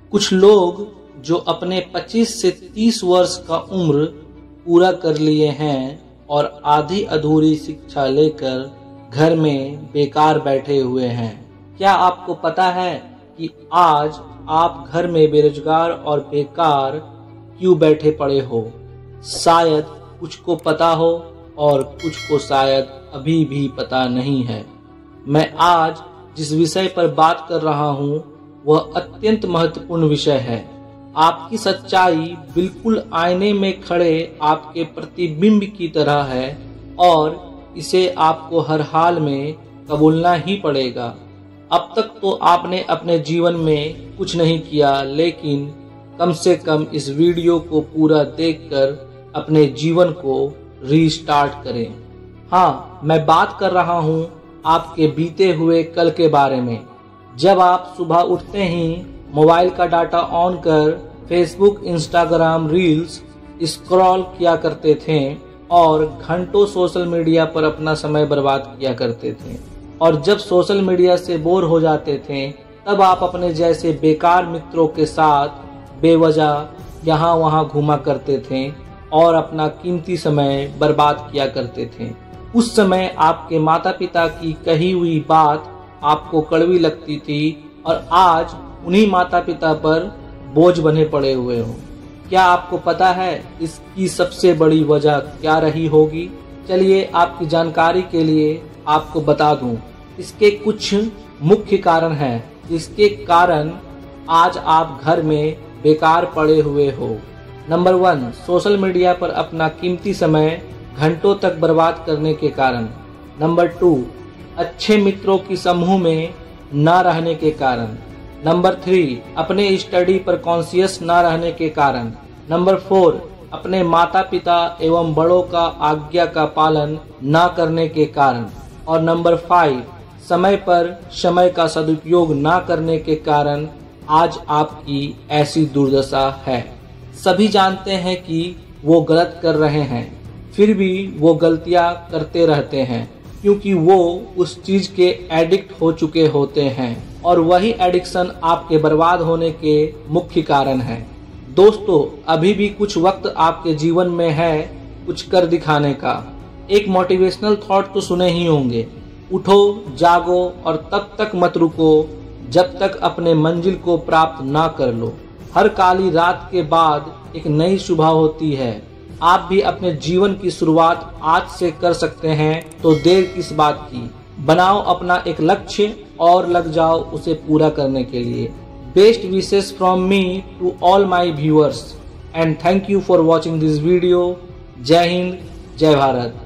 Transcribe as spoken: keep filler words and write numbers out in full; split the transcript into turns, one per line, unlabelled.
कुछ लोग जो अपने पच्चीस से तीस वर्ष का उम्र पूरा कर लिए हैं और आधी अधूरी शिक्षा लेकर घर में बेकार बैठे हुए हैं। क्या आपको पता है कि आज आप घर में बेरोजगार और बेकार क्यों बैठे पड़े हो? शायद कुछ को पता हो और कुछ को शायद अभी भी पता नहीं है। मैं आज जिस विषय पर बात कर रहा हूँ वह अत्यंत महत्वपूर्ण विषय है। आपकी सच्चाई बिल्कुल आईने में खड़े आपके प्रतिबिंब की तरह है और इसे आपको हर हाल में कबूलना ही पड़ेगा। अब तक तो आपने अपने जीवन में कुछ नहीं किया, लेकिन कम से कम इस वीडियो को पूरा देखकर अपने जीवन को रीस्टार्ट करें। हाँ, मैं बात कर रहा हूँ आपके बीते हुए कल के बारे में। जब आप सुबह उठते ही मोबाइल का डाटा ऑन कर फेसबुक, इंस्टाग्राम, रील्स स्क्रॉल किया करते थे और घंटों सोशल मीडिया पर अपना समय बर्बाद किया करते थे, और जब सोशल मीडिया से बोर हो जाते थे तब आप अपने जैसे बेकार मित्रों के साथ बेवजह यहाँ वहाँ घूमा करते थे और अपना कीमती समय बर्बाद किया करते थे। उस समय आपके माता पिता की कही हुई बात आपको कड़वी लगती थी और आज उन्हीं माता पिता पर बोझ बने पड़े हुए हो। क्या आपको पता है इसकी सबसे बड़ी वजह क्या रही होगी? चलिए आपकी जानकारी के लिए आपको बता दूं। इसके कुछ मुख्य कारण हैं। इसके कारण आज आप घर में बेकार पड़े हुए हो। नंबर वन, सोशल मीडिया पर अपना कीमती समय घंटों तक बर्बाद करने के कारण। नंबर टू, अच्छे मित्रों की समूह में न रहने के कारण। नंबर थ्री, अपने स्टडी पर कॉन्शियस न रहने के कारण। नंबर फोर, अपने माता पिता एवं बड़ों का आज्ञा का पालन न करने के कारण। और नंबर फाइव, समय पर समय का सदुपयोग न करने के कारण आज आपकी ऐसी दुर्दशा है। सभी जानते हैं कि वो गलत कर रहे हैं, फिर भी वो गलतियां करते रहते हैं क्योंकि वो उस चीज के एडिक्ट हो चुके होते हैं और वही एडिक्शन आपके बर्बाद होने के मुख्य कारण है। दोस्तों, अभी भी कुछ वक्त आपके जीवन में है कुछ कर दिखाने का। एक मोटिवेशनल थॉट तो सुने ही होंगे, उठो, जागो और तब तक मत रुको जब तक अपने मंजिल को प्राप्त ना कर लो। हर काली रात के बाद एक नई सुबह होती है। आप भी अपने जीवन की शुरुआत आज से कर सकते हैं, तो देर किस बात की। बनाओ अपना एक लक्ष्य और लग जाओ उसे पूरा करने के लिए। Best wishes from me to all my viewers and thank you for watching this video. Jai Hind, जय भारत।